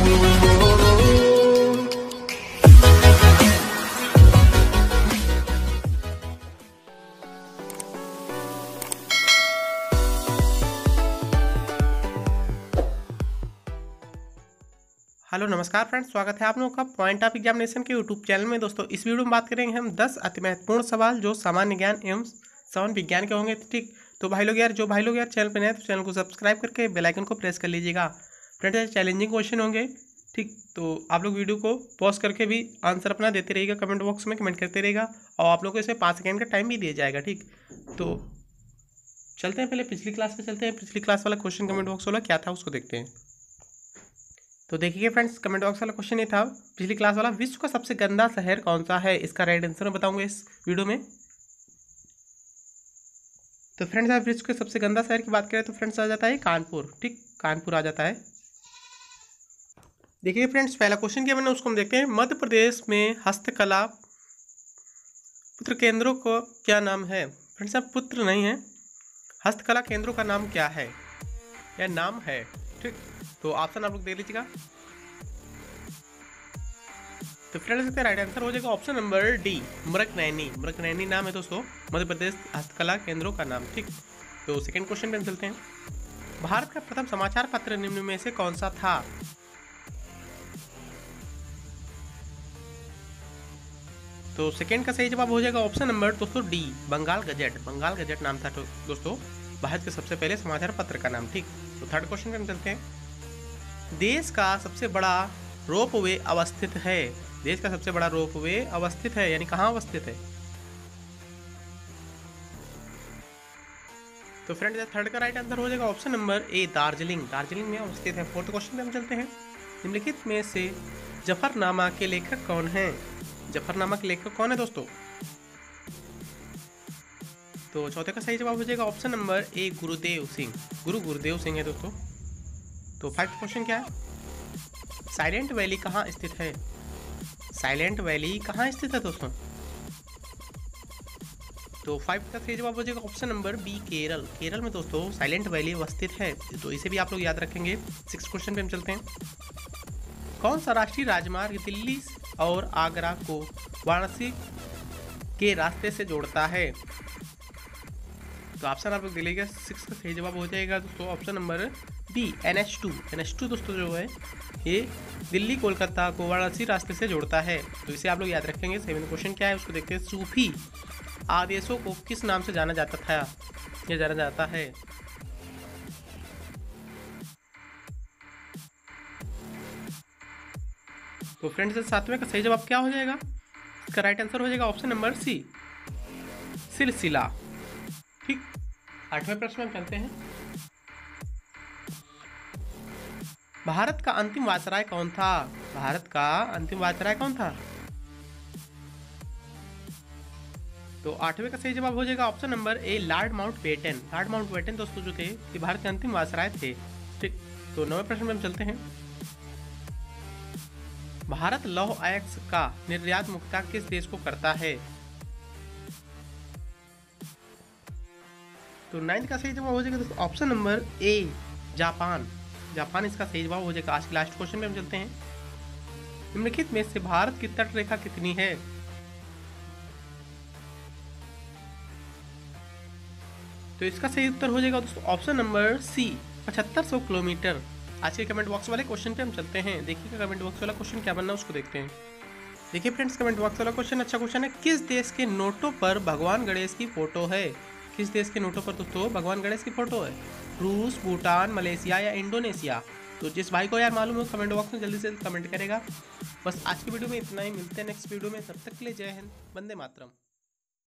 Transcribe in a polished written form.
Hello नमस्कार friends, स्वागत है आप लोगों का पॉइंट ऑफ एग्जामिनेशन के यूट्यूब चैनल में। दोस्तों इस वीडियो में बात करेंगे हम 10 अति महत्वपूर्ण सवाल जो सामान्य ज्ञान एवं सामान्य विज्ञान के होंगे। ठीक, तो भाई लोग यार चैनल पर नए तो चैनल को सब्सक्राइब करके बेल आइकन को प्रेस कर लीजिएगा। फ्रेंड्स चैलेंजिंग क्वेश्चन होंगे, ठीक, तो आप लोग वीडियो को पॉज करके भी आंसर अपना देते रहिएगा, कमेंट बॉक्स में कमेंट करते रहेगा और आप लोग को इसमें 5 सेकेंड का टाइम भी दिया जाएगा। ठीक, तो चलते हैं पहले पिछली क्लास में चलते हैं। पिछली क्लास वाला क्वेश्चन कमेंट बॉक्स वाला क्या था उसको देखते हैं। तो देखिए फ्रेंड्स, कमेंट बॉक्स वाला क्वेश्चन ये था पिछली क्लास वाला, विश्व का सबसे गंदा शहर कौन सा है? इसका राइट आंसर मैं बताऊंगा इस वीडियो में। तो फ्रेंड्स आप विश्व के सबसे गंदा शहर की बात करें तो फ्रेंड्स आ जाता है कानपुर। ठीक, कानपुर आ जाता है। देखिए फ्रेंड्स, पहला क्वेश्चन क्या मैंने उसको हम देखते हैं। मध्य प्रदेश में हस्तकला पुत्र केंद्रों को क्या नाम है? फ्रेंड्स अब पुत्र नहीं है, हस्तकला केंद्रों का नाम क्या है या नाम है? ठीक, तो ऑप्शन आप लोग दे लीजिएगा। तो फ्रेंड्स इसका राइट आंसर हो जाएगा option number D, Mriganayani. Mriganayani नाम है दोस्तों मध्य प्रदेश हस्तकला केंद्रों का नाम। ठीक, तो सेकंड क्वेश्चन पे हम चलते हैं। भारत का प्रथम समाचार पत्र निम्न में से कौन सा था? तो सेकंड का सही जवाब हो जाएगा ऑप्शन नंबर दोस्तों D, Bengal gazette. Bengal gazette नाम था तो दोस्तों भारत के सबसे पहले समाचार पत्र का नाम। ठीक, तो थर्ड क्वेश्चन पे हम चलते हैं। देश का सबसे बड़ा रोपवे अवस्थित है। देश का सबसे बड़ा रोपवे अवस्थित है यानी कहाँ अवस्थित है? तो फ्रेंड्स थर्ड का राइट आंसर हो जाएगा option number A, Darjeeling. Darjeeling में अवस्थित है। फोर्थ क्वेश्चन पे हम चलते हैं। निम्नलिखित में से जफरनामा के लेखक कौन है? जफरनामा के लेखक कौन है दोस्तों? तो चौथे का सही जवाब हो जाएगा ऑप्शन नंबर ए, गुरुदेव सिंह। गुरु गुरुदेव सिंह है दोस्तों। तो फाइव क्वेश्चन क्या है? साइलेंट वैली कहाँ स्थित है? साइलेंट वैली कहाँ स्थित है दोस्तों? तो 5 का सही जवाब हो जाएगा option number B, Kerala. Kerala में दोस्तों साइलेंट वैली अवस्थित है, तो इसे भी आप लोग याद रखेंगे। 6 क्वेश्चन पे हम चलते हैं। कौन सा राष्ट्रीय राजमार्ग दिल्ली और आगरा को वाराणसी के रास्ते से जोड़ता है? तो ऑप्शन आप लोग दिलेगा। 6 का सही जवाब हो जाएगा दोस्तों option number B, NH2। NH2 दोस्तों जो है ये दिल्ली कोलकाता को वाराणसी रास्ते से जोड़ता है, तो इसे आप लोग याद रखेंगे। 7 क्वेश्चन क्या है उसको देखते हैं। सूफी आदेशों को किस नाम से जाना जाता था या जाना जाता है? तो फ्रेंड्स 7वें का सही जवाब क्या हो जाएगा? इसका राइट आंसर हो जाएगा ऑप्शन नंबर सी, सिलसिला। ठीक, 8वें प्रश्न में चलते हैं। भारत का अंतिम वायसराय कौन था? भारत का अंतिम वायसराय कौन था? तो 8वें का सही जवाब हो जाएगा option number A, Lord Mountbatten. Lord Mountbatten दोस्तों जो थे ये भारत के अंतिम वायसराय थे। ठीक, तो 9वें प्रश्न में हम चलते हैं। भारत लौह अयस्क का निर्यात मुख्यतः किस देश को करता है? तो 9th का सही जवाब हो जाएगा दोस्तों option number A, Japan. Japan इसका सही जवाब हो जाएगा। आज के लास्ट क्वेश्चन में हम चलते हैं। निम्नलिखित में से भारत की तट रेखा कितनी है? तो इसका सही उत्तर हो जाएगा दोस्तों ऑप्शन नंबर सी, 7500 किलोमीटर। आज के कमेंट बॉक्स वाले क्वेश्चन पे हम चलते हैं। देखिए कमेंट बॉक्स वाला क्वेश्चन क्या बनना है उसको देखते हैं। देखिए फ्रेंड्स, कमेंट बॉक्स वाला क्वेश्चन अच्छा क्वेश्चन है। किस देश के नोटों पर भगवान गणेश की फोटो है? किस देश के नोटों पर दोस्तों भगवान गणेश की फोटो है? रूस, भूटान, मलेशिया या इंडोनेशिया? तो जिस भाई को यार मालूम हो कमेंट बॉक्स में जल्दी से कमेंट करेगा। बस आज की वीडियो में इतना ही, मिलते हैं नेक्स्ट वीडियो में। तब तक के लिए जय हिंद, वंदे मातरम।